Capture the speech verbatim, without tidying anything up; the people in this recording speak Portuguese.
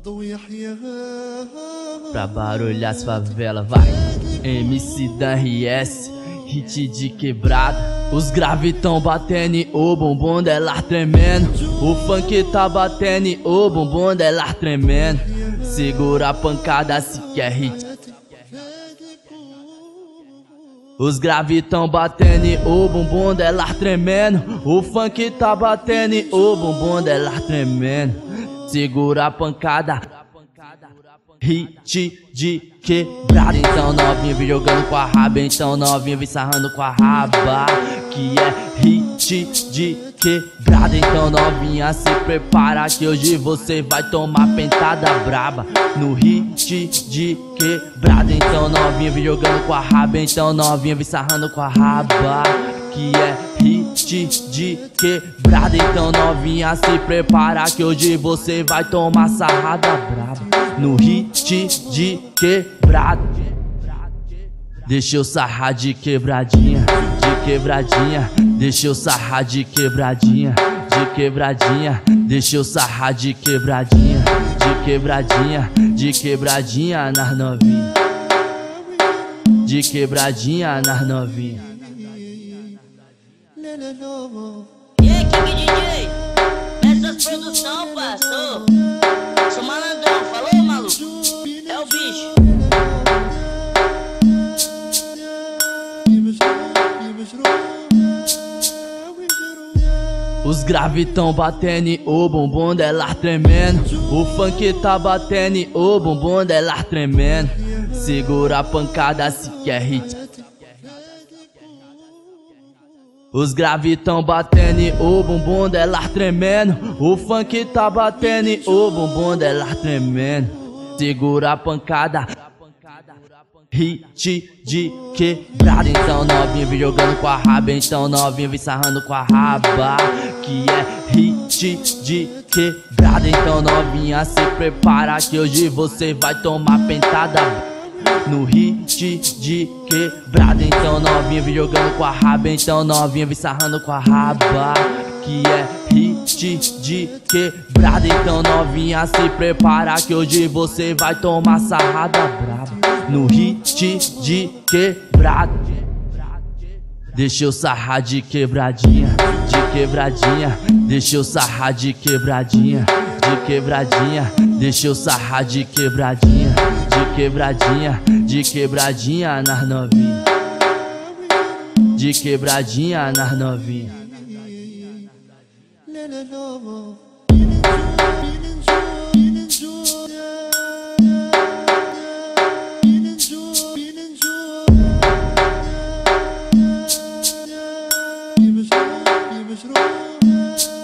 Pra barulhar as favelas, vai. M C da R S, hit de quebrada. Os graves tão batendo e o bumbum dela tremendo. O funk tá batendo e o bumbum dela tremendo. Segura a pancada se quer hit. Os graves tão batendo e o bumbum dela tremendo. O funk tá batendo e o bumbum dela tremendo. Segura a pancada, hit de quebrada. Então novinha vem jogando com a raba, então novinha vem sarrando com a raba, que é hit de quebrada. Então novinha se prepara que hoje você vai tomar pentada braba no hit de quebrada. Então novinha vem jogando com a raba, então novinha vem sarrando com a raba, que é hit de quebrada. Então novinha se prepara que hoje você vai tomar sarrada braba no hit de quebrada. Deixa eu sarrar de quebradinha, de quebradinha. Deixa eu sarrar de quebradinha, de quebradinha. Deixa eu sarrar de quebradinha, de quebradinha, de quebradinha nas novinha, de quebradinha nas novinha. E aí, King D J? Essas produção, passou. Sou malandrão, falou, maluco? É o bicho. Os graves tão batendo e o bumbum dela tremendo. O funk tá batendo e o bumbum dela tremendo. Segura a pancada se quer hit. Os graves tão batendo e o bumbum dela tremendo. O funk tá batendo e o bumbum dela tremendo. Segura a pancada, hit de quebrada. Então novinha vem jogando com a raba, então novinha vem sarrando com a raba, que é hit de quebrada. Então novinha se prepara que hoje você vai tomar pentada no hit de quebrada. Então novinha vem jogando com a raba, então novinha vem sarrando com a raba, que é hit de quebrada. Então novinha se prepara que hoje você vai tomar sarrada braba no hit de quebrada. Deixa eu sarrar de quebradinha, de quebradinha. Deixa eu sarrar de quebradinha, de quebradinha. Deixa eu sarrar de quebradinha, de quebradinha, de quebradinha nas novinha, de quebradinha nas novinha. Give us